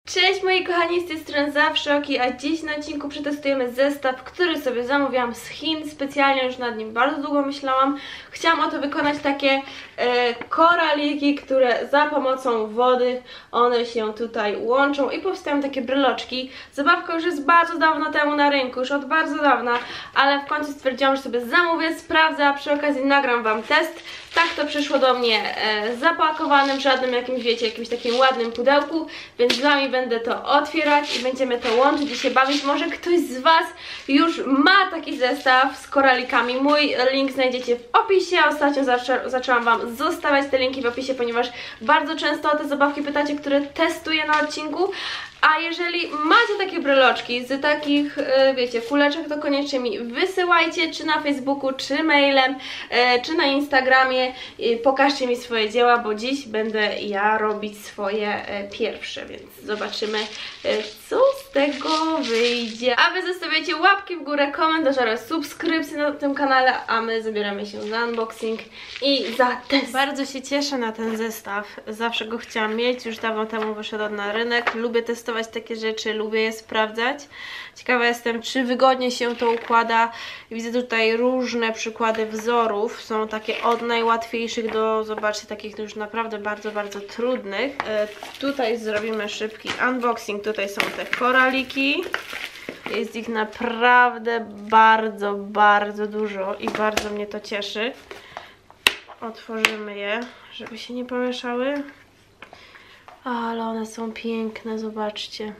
Cześć moi kochani, z tej strony Zawszoki, a dziś na odcinku przetestujemy zestaw, który sobie zamówiłam z Chin. Specjalnie już nad nim bardzo długo myślałam. Chciałam o to wykonać takie koraliki, które za pomocą wody one się tutaj łączą i powstają takie bryloczki. Zabawka już jest bardzo dawno temu na rynku, już od bardzo dawna, ale w końcu stwierdziłam, że sobie zamówię, sprawdzę, a przy okazji nagram wam test. Tak to przyszło do mnie zapakowane w żadnym jakimś, wiecie, jakimś takim ładnym pudełku, więc dla mnie będę to otwierać i będziemy to łączyć i się bawić. Może ktoś z was już ma taki zestaw z koralikami. Mój link znajdziecie w opisie. Ostatnio zaczęłam wam zostawiać te linki w opisie, ponieważ bardzo często o te zabawki pytacie, które testuję na odcinku. A jeżeli macie takie bryloczki z takich, wiecie, kuleczek, to koniecznie mi wysyłajcie, czy na Facebooku, czy mailem, czy na Instagramie. Pokażcie mi swoje dzieła, bo dziś będę ja robić swoje pierwsze, więc zobaczymy, co z tego wyjdzie. A wy zostawiajcie łapki w górę, komentarze oraz subskrypcje na tym kanale, a my zabieramy się za unboxing i za test. Bardzo się cieszę na ten zestaw, zawsze go chciałam mieć, już dawno temu wyszedł na rynek, lubię testować takie rzeczy, lubię je sprawdzać. Ciekawa jestem, czy wygodnie się to układa. Widzę tutaj różne przykłady wzorów. Są takie od najłatwiejszych do, zobaczcie, takich już naprawdę bardzo, bardzo trudnych. Tutaj zrobimy szybki unboxing. Tutaj są te koraliki. Jest ich naprawdę bardzo, bardzo dużo i bardzo mnie to cieszy. Otworzymy je, żeby się nie pomieszały. Ale one są piękne, zobaczcie.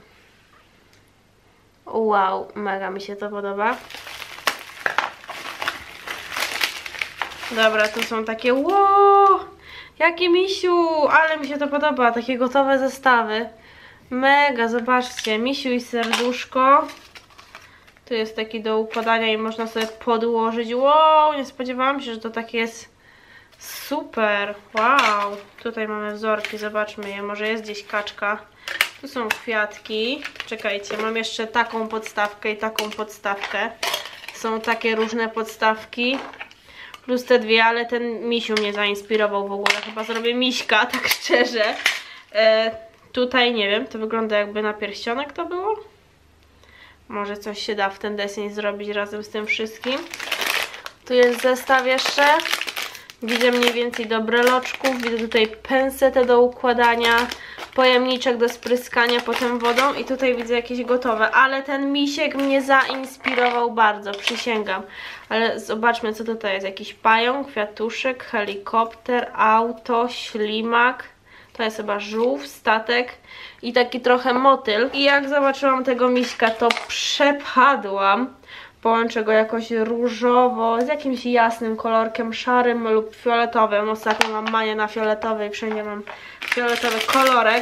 Wow, mega mi się to podoba. Dobra, tu są takie, wow, jaki misiu, ale mi się to podoba, takie gotowe zestawy. Mega, zobaczcie, misiu i serduszko. Tu jest taki do układania i można sobie podłożyć. Wow, nie spodziewałam się, że to takie jest. Super, wow, tutaj mamy wzorki, zobaczmy je, może jest gdzieś kaczka. Tu są kwiatki, czekajcie, mam jeszcze taką podstawkę i taką podstawkę. Są takie różne podstawki, plus te dwie, ale ten misiu mnie zainspirował w ogóle, chyba zrobię miśka, tak szczerze. Tutaj nie wiem, to wygląda jakby na pierścionek to było. Może coś się da w ten deseń zrobić razem z tym wszystkim. Tu jest zestaw jeszcze. Widzę mniej więcej do breloczków, widzę tutaj pensetę do układania, pojemniczek do spryskania potem wodą i tutaj widzę jakieś gotowe, ale ten misiek mnie zainspirował bardzo, przysięgam. Ale zobaczmy, co tutaj jest, jakiś pająk, kwiatuszek, helikopter, auto, ślimak, to jest chyba żółw, statek i taki trochę motyl. I jak zobaczyłam tego miśka, to przepadłam. Połączę go jakoś różowo, z jakimś jasnym kolorkiem, szarym lub fioletowym. Ostatnio mam manię na fioletowy i wszędzie mam fioletowy kolorek.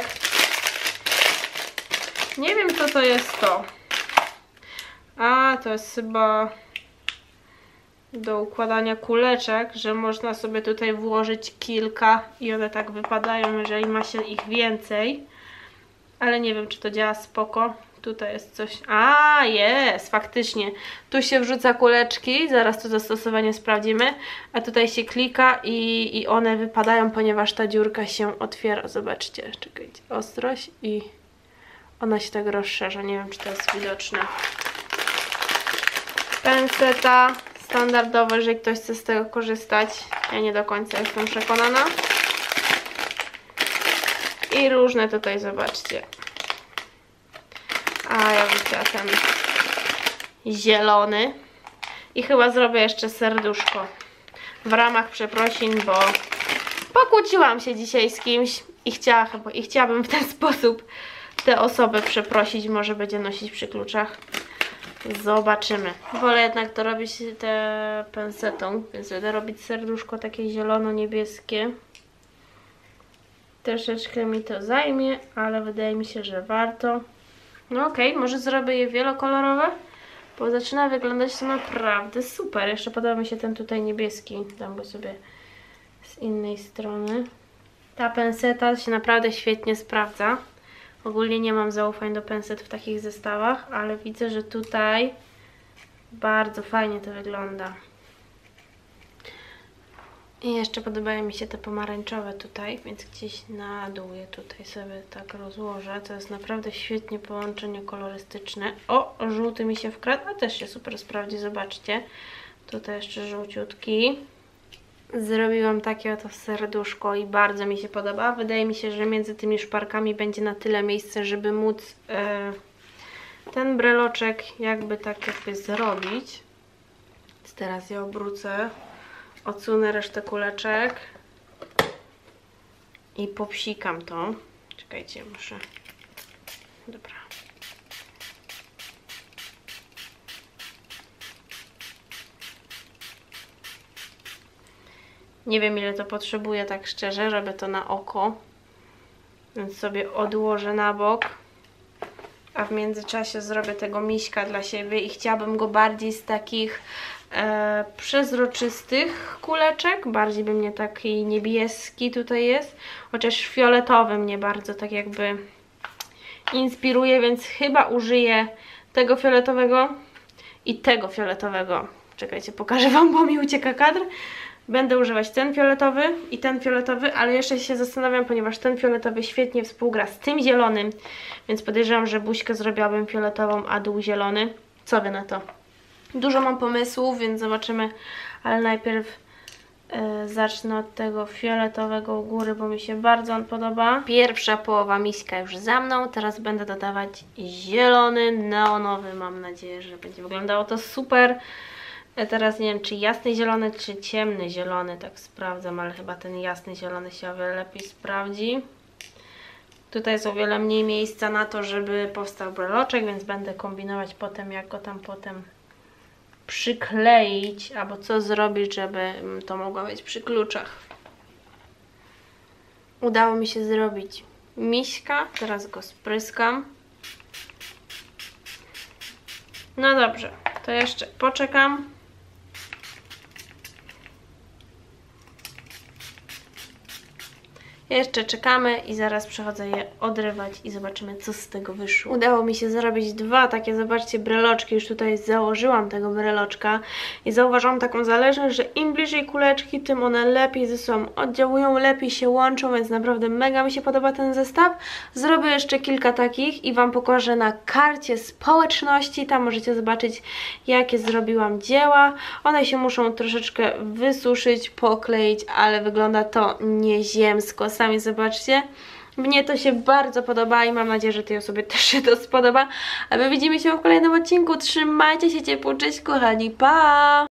Nie wiem, co to jest to. A, to jest chyba do układania kuleczek, że można sobie tutaj włożyć kilka i one tak wypadają, jeżeli ma się ich więcej. Ale nie wiem, czy to działa spoko. Tutaj jest coś. A, jest, faktycznie. Tu się wrzuca kuleczki, zaraz to zastosowanie sprawdzimy. A tutaj się klika i one wypadają, ponieważ ta dziurka się otwiera. Zobaczcie, czekajcie, ostrość i ona się tak rozszerza. Nie wiem, czy to jest widoczne. Penseta standardowa, jeżeli ktoś chce z tego korzystać. Ja nie do końca jestem przekonana. I różne tutaj, zobaczcie. A ja bym chciała ten zielony. I chyba zrobię jeszcze serduszko w ramach przeprosin, bo pokłóciłam się dzisiaj z kimś i chciałabym w ten sposób tę osobę przeprosić. Może będzie nosić przy kluczach. Zobaczymy. Wolę jednak to robić tę pensetą, więc będę robić serduszko takie zielono-niebieskie. Troszeczkę mi to zajmie, ale wydaje mi się, że warto. No okej, może zrobię je wielokolorowe, bo zaczyna wyglądać to naprawdę super. Jeszcze podoba mi się ten tutaj niebieski, dam go sobie z innej strony. Ta penseta się naprawdę świetnie sprawdza. Ogólnie nie mam zaufań do penset w takich zestawach, ale widzę, że tutaj bardzo fajnie to wygląda. I jeszcze podobają mi się te pomarańczowe tutaj, więc gdzieś na dół je tutaj sobie tak rozłożę. To jest naprawdę świetnie połączenie kolorystyczne. O, żółty mi się wkradł, a też się super sprawdzi, zobaczcie. Tutaj jeszcze żółciutki. Zrobiłam takie oto serduszko i bardzo mi się podoba. Wydaje mi się, że między tymi szparkami będzie na tyle miejsca, żeby móc ten breloczek jakby zrobić. Więc teraz je obrócę, odsunę resztę kuleczek i popsikam to. Czekajcie, muszę... Dobra. Nie wiem, ile to potrzebuję, tak szczerze, robię to na oko. Więc sobie odłożę na bok. A w międzyczasie zrobię tego miśka dla siebie i chciałabym go bardziej z takich przezroczystych kuleczek. Bardziej by mnie taki niebieski tutaj jest. Chociaż fioletowy mnie bardzo tak jakby inspiruje, więc chyba użyję tego fioletowego i tego fioletowego. Czekajcie, pokażę Wam, bo mi ucieka kadr. Będę używać ten fioletowy i ten fioletowy, ale jeszcze się zastanawiam, ponieważ ten fioletowy świetnie współgra z tym zielonym, więc podejrzewam, że buźkę zrobiłabym fioletową, a dół zielony. Co Wy na to? Dużo mam pomysłów, więc zobaczymy, ale najpierw zacznę od tego fioletowego u góry, bo mi się bardzo on podoba. Pierwsza połowa miśka już za mną, teraz będę dodawać zielony, neonowy. Mam nadzieję, że będzie wyglądało to super. Teraz nie wiem, czy jasny zielony, czy ciemny zielony, tak sprawdzam, ale chyba ten jasny zielony się o wiele lepiej sprawdzi. Tutaj jest o wiele mniej miejsca na to, żeby powstał breloczek, więc będę kombinować potem, jak go tam potem przykleić, albo co zrobić, żeby to mogło być przy kluczach. Udało mi się zrobić miśka, teraz go spryskam. No dobrze, to jeszcze poczekam. Jeszcze czekamy i zaraz przechodzę je odrywać i zobaczymy, co z tego wyszło. Udało mi się zrobić dwa takie, zobaczcie, breloczki. Już tutaj założyłam tego breloczka i zauważyłam taką zależność, że im bliżej kuleczki, tym one lepiej ze sobą oddziałują, lepiej się łączą, więc naprawdę mega mi się podoba ten zestaw. Zrobię jeszcze kilka takich i Wam pokażę na karcie społeczności. Tam możecie zobaczyć, jakie zrobiłam dzieła. One się muszą troszeczkę wysuszyć, pokleić, ale wygląda to nieziemsko. Sami zobaczcie. Mnie to się bardzo podoba i mam nadzieję, że tej osobie też się to spodoba. A my widzimy się w kolejnym odcinku. Trzymajcie się ciepło, cześć kochani, pa!